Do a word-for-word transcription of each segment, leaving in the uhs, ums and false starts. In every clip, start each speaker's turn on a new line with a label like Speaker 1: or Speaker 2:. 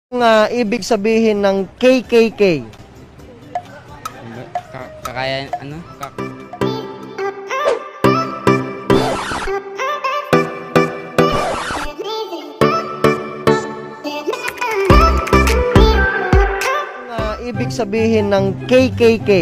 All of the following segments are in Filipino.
Speaker 1: Ang uh, ibig sabihin ng K K K?
Speaker 2: Kakaya, ano? Kak
Speaker 1: Ang uh, ibig sabihin ng K K K?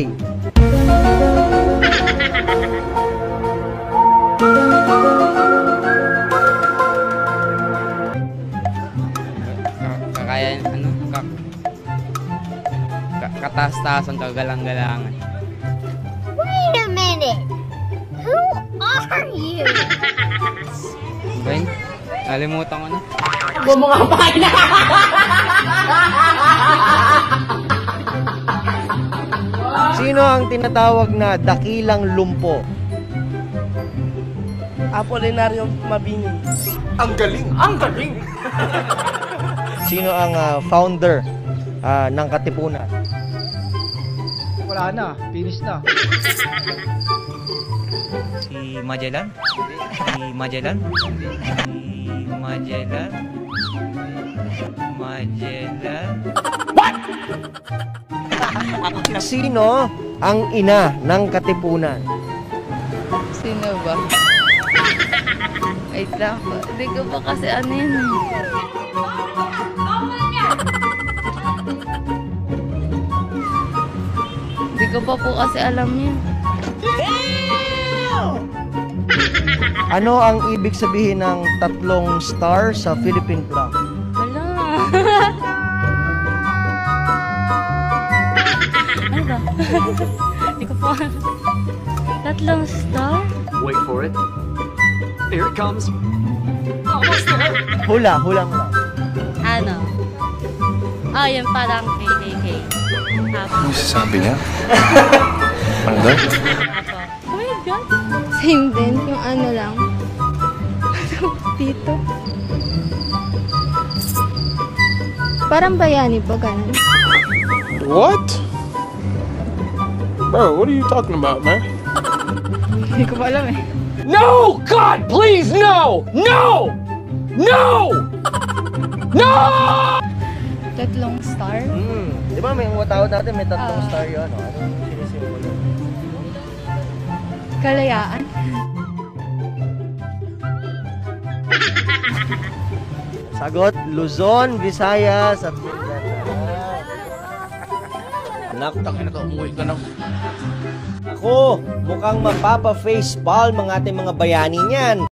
Speaker 2: Kakaya, ano? Kak Kataas-taasan, kagalang-galangan.
Speaker 3: Wait a minute! Who are you?
Speaker 2: Ben, nalimutan ko na.
Speaker 4: Bumunga pa na!
Speaker 1: Sino ang tinatawag na dakilang lumpo?
Speaker 4: Apolinario Mabini.
Speaker 5: Ang galing! Ang galing!
Speaker 1: Sino ang uh, founder uh, ng Katipunan?
Speaker 6: Wala na, finish na.
Speaker 7: Si Magellan? Si Magellan? Si Magellan? Magellan?
Speaker 1: Sino ang ina ng Katipunan?
Speaker 8: Sino ba? Wait lang po. Hindi ko pa kasi ano yun eh. Hindi ko pa po kasi alam yun.
Speaker 1: Ano ang ibig sabihin ng tatlong star sa Philippine flag?
Speaker 8: Wala. Ano ba? Hindi ko pa. Tatlong star?
Speaker 5: Wait for it. Here it comes. Almost there.
Speaker 1: Hula, hula mo lang.
Speaker 8: Ano? Oh, yun parang K K K. Apo.
Speaker 9: Ano sasabi niya? Ano daw?
Speaker 8: Apo. Oh my God. Same din. Yung ano lang. Dito. Parang bayani ba ganun?
Speaker 10: What? Bro, what are you talking about, man?
Speaker 8: Hindi ko pa alam eh.
Speaker 10: No! God, please, no! No! No! No!
Speaker 8: Tatlong star?
Speaker 1: Hmm. Di ba may mga tao natin may tatlong
Speaker 8: Ah.
Speaker 1: star yun? Ano yung sinisimbolo?
Speaker 8: Kalayaan?
Speaker 1: Sagot, Luzon, Visayas, at Mindanao. Anak,
Speaker 5: Tangina ka, umuwi ka na.
Speaker 1: ako, mukhang mapapa-face palm ang ating mga bayani niyan.